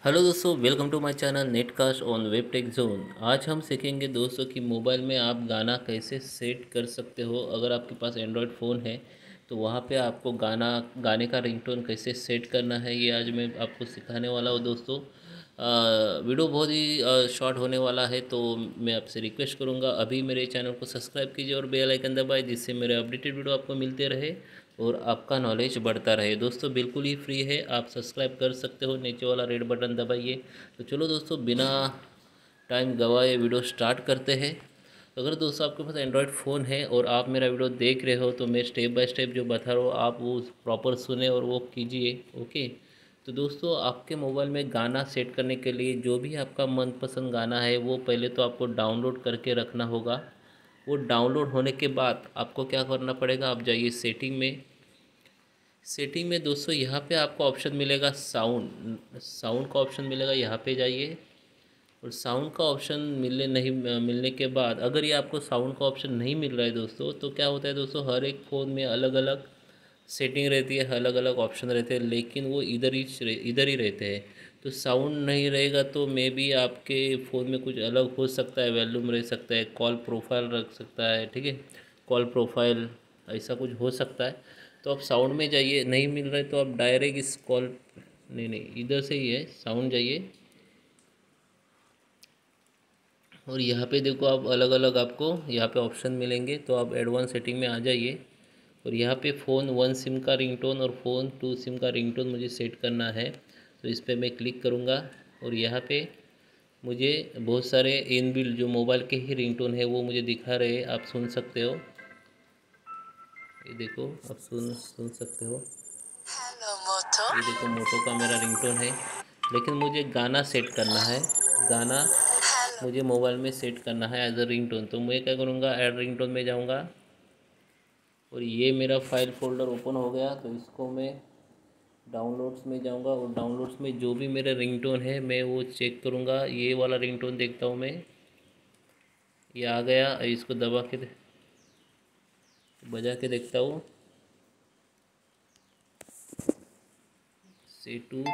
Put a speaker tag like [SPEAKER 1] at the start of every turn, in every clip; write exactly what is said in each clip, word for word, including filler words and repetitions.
[SPEAKER 1] Hello दोस्तों, welcome to my channel Netcast on web tech zone. आज हम सीखेंगे दोस्तों कि मोबाइल में आप गाना कैसे सेट कर सकते हो। अगर आपके पास एंड्रॉयड फ़ोन है तो वहाँ पे आपको गाना गाने का रिंगटोन कैसे सेट करना है, ये आज मैं आपको सिखाने वाला हूँ दोस्तों। आ, वीडियो बहुत ही शॉर्ट होने वाला है, तो मैं आपसे रिक्वेस्ट करूँगा अभी मेरे चैनल को सब्सक्राइब कीजिए और बेल आइकन दबाए, जिससे मेरे अपडेटेड वीडियो आपको मिलते रहे और आपका नॉलेज बढ़ता रहे। दोस्तों बिल्कुल ही फ्री है, आप सब्सक्राइब कर सकते हो, नीचे वाला रेड बटन दबाइए। तो चलो दोस्तों, बिना टाइम गवाए वीडियो स्टार्ट करते हैं। अगर दोस्तों आपके पास एंड्रॉयड फ़ोन है और आप मेरा वीडियो देख रहे हो तो मैं स्टेप बाय स्टेप जो बता रहा हूँ आप वो प्रॉपर सुने और वो कीजिए, ओके। तो दोस्तों आपके मोबाइल में गाना सेट करने के लिए जो भी आपका मनपसंद गाना है वो पहले तो आपको डाउनलोड करके रखना होगा। वो डाउनलोड होने के बाद आपको क्या करना पड़ेगा, आप जाइए सेटिंग में। सेटिंग में दोस्तों यहाँ पे आपको ऑप्शन मिलेगा साउंड साउंड का ऑप्शन मिलेगा, यहाँ पे जाइए। और साउंड का ऑप्शन मिलने नहीं मिलने के बाद, अगर ये आपको साउंड का ऑप्शन नहीं मिल रहा है दोस्तों, तो क्या होता है दोस्तों, हर एक फ़ोन में अलग अलग सेटिंग रहती है, अलग अलग ऑप्शन रहते हैं, लेकिन वो इधर ही इधर ही रहते हैं। तो साउंड नहीं रहेगा तो मे बी आपके फ़ोन में कुछ अलग हो सकता है, वॉल्यूम रह सकता है, कॉल प्रोफाइल रख सकता है, ठीक है, कॉल प्रोफाइल ऐसा कुछ हो सकता है। तो आप साउंड में जाइए, नहीं मिल रहा है तो आप डायरेक्ट इस कॉल, नहीं नहीं इधर से ही है, साउंड जाइए और यहाँ पे देखो आप अलग अलग आपको यहाँ पे ऑप्शन मिलेंगे, तो आप एडवांस सेटिंग में आ जाइए। और यहाँ पे फ़ोन वन सिम का रिंगटोन और फ़ोन टू सिम का रिंगटोन मुझे सेट करना है, तो इस पर मैं क्लिक करूँगा। और यहाँ पे मुझे बहुत सारे इनबिल्ट जो मोबाइल के ही रिंगटोन है वो मुझे दिखा रहे हैं, आप सुन सकते हो। ये देखो, आप सुन सुन सकते हो। ये देखो, मोटो का मेरा रिंगटोन है, लेकिन मुझे गाना सेट करना है। गाना मुझे मोबाइल में सेट करना है एज अ रिंगटोन, तो मैं क्या करूँगा, ऐड रिंगटोन में जाऊँगा और ये मेरा फाइल फोल्डर ओपन हो गया। तो इसको मैं डाउनलोड्स में जाऊँगा और डाउनलोड्स में जो भी मेरा रिंगटोन है मैं वो चेक करूँगा। ये वाला रिंगटोन देखता हूँ मैं, ये आ गया, इसको दबा के बजा के देखता हूँ। सी टू,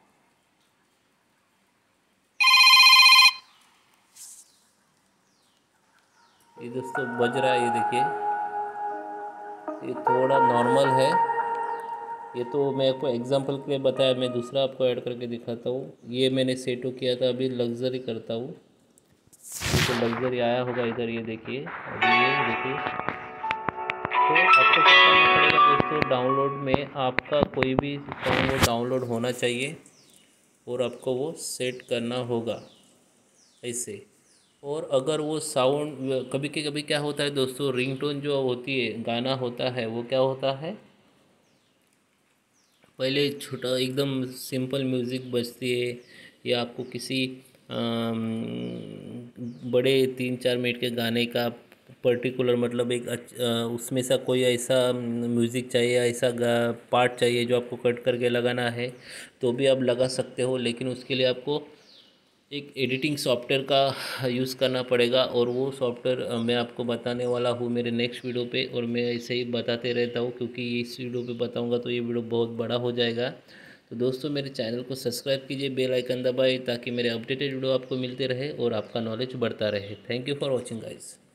[SPEAKER 1] ये दोस्तों बज रहा है, ये देखिए, ये थोड़ा नॉर्मल है। ये तो मैं आपको एग्जांपल के लिए बताया, मैं दूसरा आपको ऐड करके दिखाता हूँ। ये मैंने सेटो किया था, अभी लग्जरी करता हूँ। तो लग्जरी आया होगा इधर, ये देखिए, अभी ये देखिए। तो आपको क्या करना पड़ेगा दोस्तों, डाउनलोड में आपका कोई भी सॉन्ग वो डाउनलोड होना चाहिए और आपको वो सेट करना होगा ऐसे। और अगर वो साउंड कभी के कभी क्या होता है दोस्तों, रिंगटोन जो होती है, गाना होता है, वो क्या होता है, पहले छोटा एकदम सिंपल म्यूज़िक बजती है, या आपको किसी अम, बड़े तीन चार मिनट के गाने का पर्टिकुलर मतलब एक अच्छ- अ, उसमें सा कोई ऐसा म्यूज़िक चाहिए, ऐसा पार्ट चाहिए जो आपको कट करके लगाना है, तो भी आप लगा सकते हो। लेकिन उसके लिए आपको एक एडिटिंग सॉफ्टवेयर का यूज़ करना पड़ेगा, और वो सॉफ्टवेयर मैं आपको बताने वाला हूँ मेरे नेक्स्ट वीडियो पे। और मैं ऐसे ही बताते रहता हूँ, क्योंकि इस वीडियो पे बताऊँगा तो ये वीडियो बहुत बड़ा हो जाएगा। तो दोस्तों मेरे चैनल को सब्सक्राइब कीजिए, बेल आइकन दबाएं, ताकि मेरे अपडेटेड वीडियो आपको मिलते रहे और आपका नॉलेज बढ़ता रहे। Thank you for watching guys.